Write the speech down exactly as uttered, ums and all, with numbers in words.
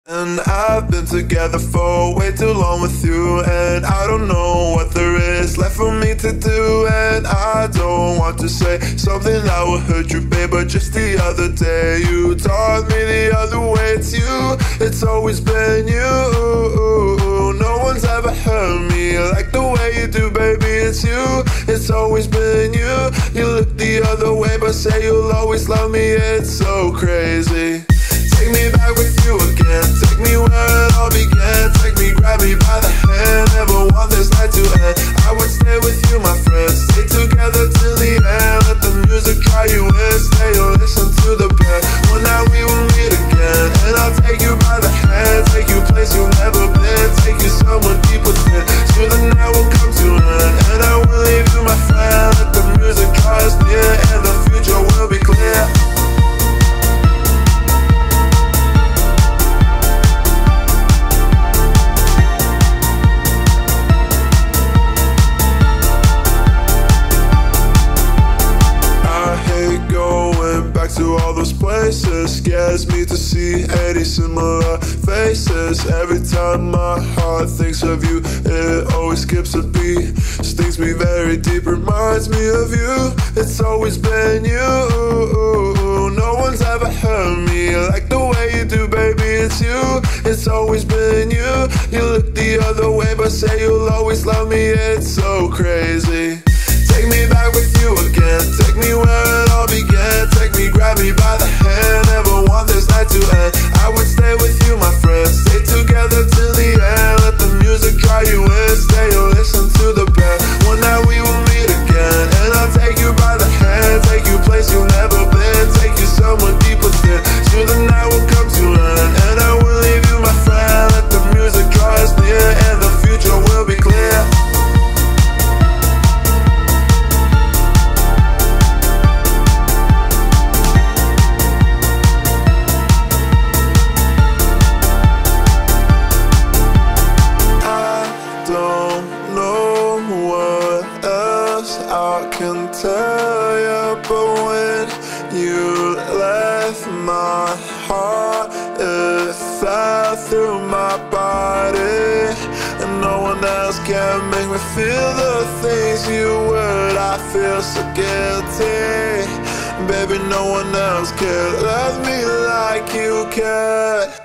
And I've been together for way too long with you, and I don't know what there is left for me to do. And I don't want to say something that will hurt you, babe, but just the other day you taught me the other way. It's you, it's always been you. No one's ever hurt me like the way you do, baby. It's you, it's always been you. You look the other way but say you'll always love me. It's so crazy. Take me back with you again, take me where it all began. Take me, grab me by the hand, never want this night to end. I would stay with you, my friend, stay together till the end. Let the music try you in, stay or listen to the band. One night we will meet again, and I'll take you by the hand, take you place you've never been, take you somewhere deep within. Till the night will come to an end, and I will leave you, my friend. Let the music draw us near, and the future will be clear. To all those places, scares me to see any similar faces. Every time my heart thinks of you, it always skips a beat. Stings me very deep, reminds me of you. It's always been you. No one's ever hurt me like the way you do, baby. It's you, it's always been you. You look the other way but say you'll always love me. It's so crazy. Take me back with you again, take me where it all began. Take me, grab me by the hand, never want this night to end. I would stay with you, my friend, stay together till the end. Let the music draw you in, stay or listen to the band. One night we will meet again, and I'll take you by the hand, take you place you've never been, take you somewhere deep within. Till the night will come to an end, and I will leave you, my friend. Let the music draw us near, and the future will be clear. I can tell you, but when you left my heart, it fell through my body, and no one else can make me feel the things you would. I feel so guilty, baby, no one else can love me like you can.